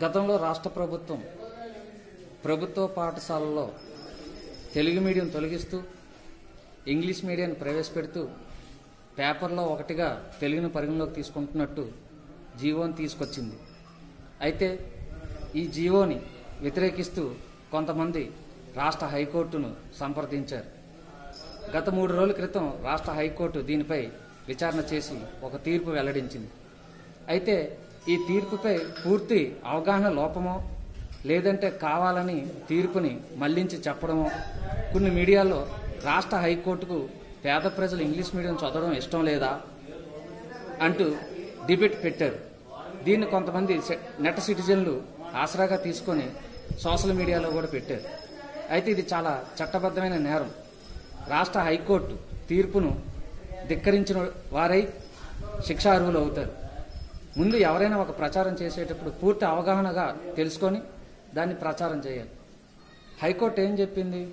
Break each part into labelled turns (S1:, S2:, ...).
S1: గతంలో రాష్ట్ర ప్రభుత్వ పాఠశాలల్లో తెలుగు మీడియం తొలగిస్తూ ఇంగ్లీష్ మీడియాన్ని ప్రవేశపెడుతూ పేపర్లో ఒకటిగా తెలుగును పరిగణలోకి తీసుకుంటున్నట్టు జీవోని తీసుకొచ్చింది. అయితే ఈ జీవోని వ్యతిరేకిస్తూ కొంతమంది రాష్ట్ర హైకోర్టును సంప్రదించారు. గత 3 రోజుల క్రితం రాష్ట్ర హైకోర్టు దీనిపై విచారణ చేసి ఒక తీర్పు వెల్లడించింది. అయితే ఈ తీర్పుపై పూర్తి అవగాహన లోపమో లేదంటే కావాలని తీర్పుని మళ్లించి చెప్పడమో, కొన్ని మీడియాలో రాష్ట్ర హైకోర్టుకు పేద ప్రజలు ఇంగ్లీష్ మీడియం చదవడం ఇష్టం లేదా అంటూ డిబేట్ పెట్టారు. దీన్ని కొంతమంది నెట్ సిటిజన్లు ఆసరాగా తీసుకొని సోషల్ మీడియాలో కూడా పెట్టారు. అయితే ఇది చాలా చట్టబద్ధమైన నేరం. రాష్ట్ర హైకోర్టు తీర్పును ధిక్కరించిన వారై శిక్షార్హులు అవుతారు. ముందు ఎవరైనా ఒక ప్రచారం చేసేటప్పుడు పూర్తి అవగాహనగా తెలుసుకొని దాన్ని ప్రచారం చేయాలి. హైకోర్టు ఏం చెప్పింది?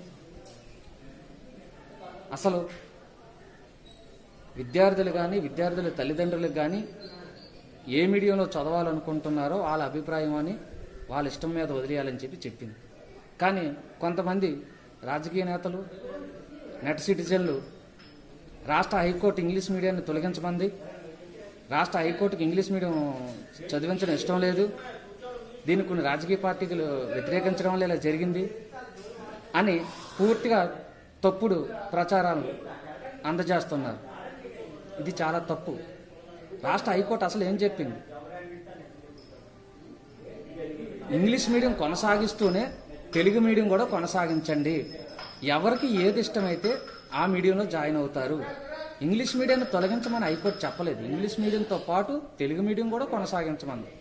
S1: అసలు విద్యార్థులు కానీ విద్యార్థుల తల్లిదండ్రులకు కానీ ఏ మీడియంలో చదవాలనుకుంటున్నారో వాళ్ళ అభిప్రాయం అని వాళ్ళ ఇష్టం మీద వదిలేయాలని చెప్పింది. కానీ కొంతమంది రాజకీయ నేతలు, నెట్ సిటిజన్లు రాష్ట్ర హైకోర్టు ఇంగ్లీష్ మీడియాన్ని తొలగించమంది, రాష్ట్ర హైకోర్టుకి ఇంగ్లీష్ మీడియం చదివించడం ఇష్టం లేదు, దీన్ని కొన్ని రాజకీయ పార్టీలు వ్యతిరేకించడం వల్ల ఇలా జరిగింది అని పూర్తిగా తప్పుడు ప్రచారాలు అందజేస్తున్నారు. ఇది చాలా తప్పు. రాష్ట్ర హైకోర్టు అసలు ఏం చెప్పింది? ఇంగ్లీష్ మీడియం కొనసాగిస్తూనే తెలుగు మీడియం కూడా కొనసాగించండి. ఎవరికి ఏది ఇష్టమైతే ఆ మీడియంలో జాయిన్ అవుతారు. ఇంగ్లీష్ మీడియాన్ని తొలగించమని హైకోర్టు చెప్పలేదు. ఇంగ్లీష్ మీడియంతో పాటు తెలుగు మీడియం కూడా కొనసాగించమంది.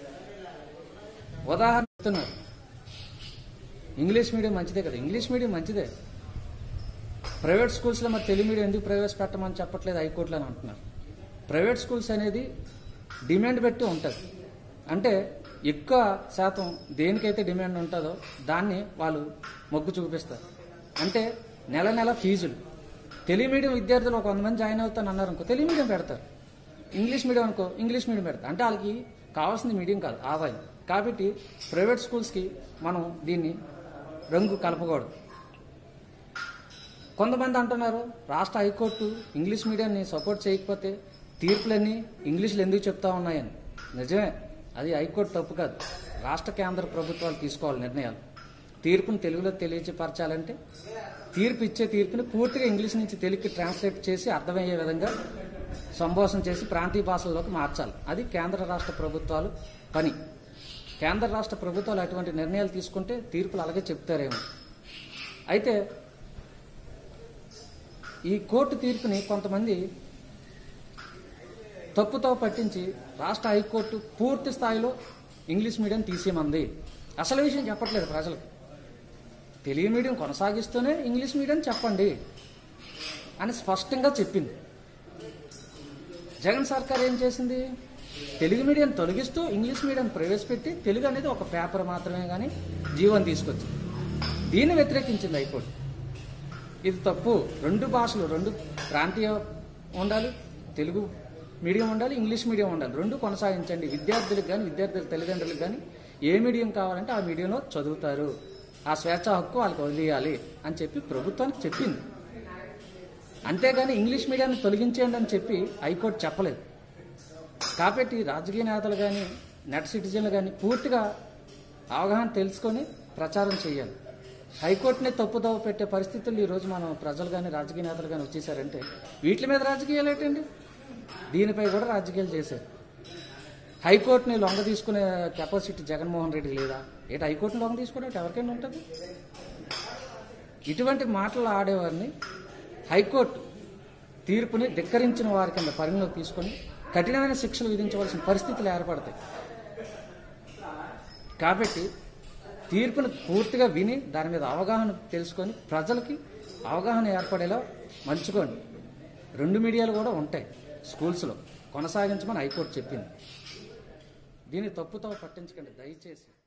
S1: ఉదాహరణ చెప్తున్నారు, ఇంగ్లీష్ మీడియం మంచిదే కదా. ఇంగ్లీష్ మీడియం మంచిదే. ప్రైవేట్ స్కూల్స్లో మరి తెలుగు మీడియం ఎందుకు ప్రవేశపెట్టమని చెప్పట్లేదు హైకోర్టులో అని అంటున్నారు. ప్రైవేట్ స్కూల్స్ అనేది డిమాండ్ పెట్టి ఉంటుంది. అంటే ఎక్కువ శాతం దేనికైతే డిమాండ్ ఉంటుందో దాన్ని వాళ్ళు మొగ్గు చూపిస్తారు. అంటే నెల నెల ఫీజులు. తెలుగు మీడియం విద్యార్థులు ఒక 100 మంది జాయిన్ అవుతాను అన్నారు అనుకో, తెలుగు మీడియం పెడతారు. ఇంగ్లీష్ మీడియం అనుకో, ఇంగ్లీష్ మీడియం పెడతారు. అంటే వాళ్ళకి కావాల్సింది మీడియం కాదు, ఆదాయం. కాబట్టి ప్రైవేట్ స్కూల్స్కి మనం దీన్ని రంగు కలపకూడదు. కొంతమంది అంటున్నారు రాష్ట్ర హైకోర్టు ఇంగ్లీష్ మీడియాన్ని సపోర్ట్ చేయకపోతే తీర్పులన్నీ ఇంగ్లీష్లో ఎందుకు చెప్తా ఉన్నాయని. నిజమే, అది హైకోర్టు తప్పు కాదు. రాష్ట్ర కేంద్ర ప్రభుత్వాలు తీసుకోవాలి నిర్ణయాలు. తీర్పును తెలుగులో తెలియపరచాలంటే తీర్పుని పూర్తిగా ఇంగ్లీష్ నుంచి తెలుగుకి ట్రాన్స్లేట్ చేసి అర్థమయ్యే విధంగా సంభాషణ చేసి ప్రాంతీయ భాషల్లోకి మార్చాలి. అది కేంద్ర రాష్ట్ర ప్రభుత్వాలు పని. కేంద్ర రాష్ట్ర ప్రభుత్వాలు అటువంటి నిర్ణయాలు తీసుకుంటే తీర్పులు అలాగే చెప్తారేమో. అయితే ఈ కోర్టు తీర్పుని కొంతమంది తప్పుతో పట్టించి రాష్ట్ర హైకోర్టు పూర్తి స్థాయిలో ఇంగ్లీష్ మీడియం తీసేయమంది. అసలు విషయం చెప్పట్లేదు ప్రజలకు. తెలుగు మీడియం కొనసాగిస్తూనే ఇంగ్లీష్ మీడియం చెప్పండి అని స్పష్టంగా చెప్పింది. జగన్ సర్కార్ ఏం చేసింది? తెలుగు మీడియం తొలగిస్తూ ఇంగ్లీష్ మీడియం ప్రవేశపెట్టి తెలుగు అనేది ఒక పేపర్ మాత్రమే కానీ జీవోని తీసుకొచ్చింది. దీన్ని వ్యతిరేకించింది హైకోర్టు. ఇది తప్పు. 2 భాషలు, 2 ప్రాంతీయ ఉండాలి, తెలుగు మీడియం ఉండాలి, ఇంగ్లీష్ మీడియం ఉండాలి. 2 కొనసాగించండి. విద్యార్థులకు కానీ విద్యార్థుల తల్లిదండ్రులకు కానీ ఏ మీడియం కావాలంటే ఆ మీడియంలో చదువుతారు. ఆ స్వేచ్ఛ హక్కు వాళ్ళకి వదిలేయాలి అని చెప్పి ప్రభుత్వానికి చెప్పింది. అంతేగాని ఇంగ్లీష్ మీడియాన్ని తొలగించేయండి అని చెప్పి హైకోర్టు చెప్పలేదు. కాబట్టి రాజకీయ నేతలు కానీ నెట్ సిటిజన్లు కానీ పూర్తిగా అవగాహన తెలుసుకొని ప్రచారం చేయాలి. హైకోర్టునే తప్పుదోవ పెట్టే పరిస్థితులు ఈరోజు మనం ప్రజలు కానీ రాజకీయ నేతలు కానీ వచ్చేసారంటే వీటి మీద రాజకీయాలు ఏంటండి? దీనిపై కూడా రాజకీయాలు చేశారు. హైకోర్టుని లొంగ తీసుకునే కెపాసిటీ జగన్మోహన్ రెడ్డి లేదా? హైకోర్టుని లొంగ తీసుకోవడం ఎవరికైనా ఉంటుంది? ఇటువంటి మాటలు ఆడేవారిని హైకోర్టు తీర్పుని ధిక్కరించిన వారి కింద పరిగణలోకి తీసుకొని కఠినమైన శిక్షలు విధించవలసిన పరిస్థితులు ఏర్పడతాయి. కాబట్టి తీర్పును పూర్తిగా విని దాని మీద అవగాహన తెలుసుకొని ప్రజలకి అవగాహన ఏర్పడేలా మలుచుకోండి. 2 మీడియాలు కూడా ఉంటాయి స్కూల్స్లో, కొనసాగించమని హైకోర్టు చెప్పింది. దీన్ని తప్పుతో పట్టించకండి దయచేసి.